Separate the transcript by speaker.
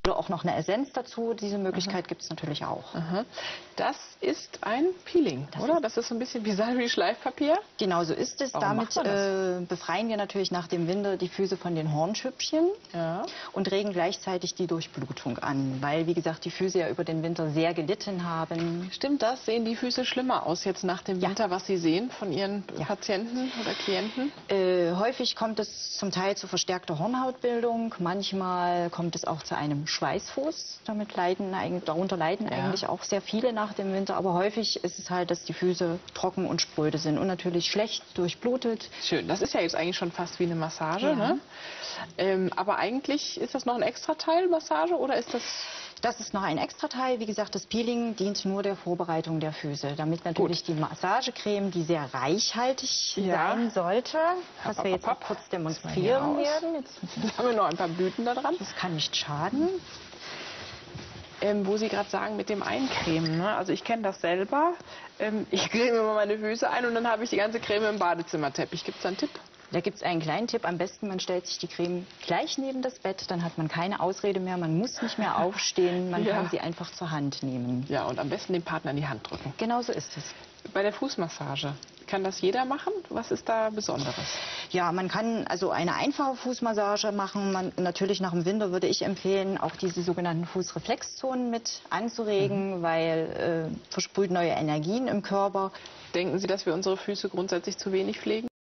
Speaker 1: Oder auch noch eine Essenz dazu. Diese Möglichkeit gibt es natürlich auch.
Speaker 2: Aha. Das ist ein Peeling, oder? Das ist so ein bisschen wie Salbei-Schleifpapier.
Speaker 1: Genau so ist es.
Speaker 2: Warum
Speaker 1: Damit
Speaker 2: macht man das?
Speaker 1: befreien wir natürlich nach dem Winter die Füße von den Hornschüppchen und regen gleichzeitig die Durchblutung an, weil, wie gesagt, die Füße ja über den Winter sehr gelitten haben.
Speaker 2: Stimmt das? Sehen die Füße schlimmer aus jetzt nach dem Winter, was Sie sehen von Ihren Patienten oder Klienten?
Speaker 1: Häufig kommt es zum Teil zu verstärkter Hornhautbildung. Manchmal kommt es auch zu einem Schweißfuß. Darunter leiden eigentlich auch sehr viele nach dem Winter. Aber häufig ist es halt, dass die Füße trocken und spröde sind und natürlich schlecht durchblutet.
Speaker 2: Schön, das ist ja jetzt eigentlich schon fast wie eine Massage, ne? Aber eigentlich ist das noch ein Extrateil Massage oder ist das...
Speaker 1: Das ist noch ein Extrateil. Wie gesagt, das Peeling dient nur der Vorbereitung der Füße, damit natürlich die Massagecreme, die sehr reichhaltig sein sollte, was wir jetzt auch kurz demonstrieren werden.
Speaker 2: Jetzt haben wir noch ein paar Blüten da dran.
Speaker 1: Das kann nicht schaden.
Speaker 2: Wo Sie gerade sagen, mit dem Eincremen, ne? Also ich kenne das selber. Ich creme immer meine Füße ein und dann habe ich die ganze Creme im Badezimmerteppich. Gibt es da einen Tipp?
Speaker 1: Da gibt es einen kleinen Tipp. Am besten, man stellt sich die Creme gleich neben das Bett. Dann hat man keine Ausrede mehr. Man muss nicht mehr aufstehen. Man kann sie einfach zur Hand nehmen.
Speaker 2: Ja, und am besten den Partner in die Hand drücken.
Speaker 1: Genau so ist es.
Speaker 2: Bei der Fußmassage, kann das jeder machen? Was ist da Besonderes?
Speaker 1: Ja, man kann also eine einfache Fußmassage machen. Natürlich nach dem Winter würde ich empfehlen, auch diese sogenannten Fußreflexzonen mit anzuregen, weil versprüht neue Energien im Körper.
Speaker 2: Denken Sie, dass wir unsere Füße grundsätzlich zu wenig pflegen?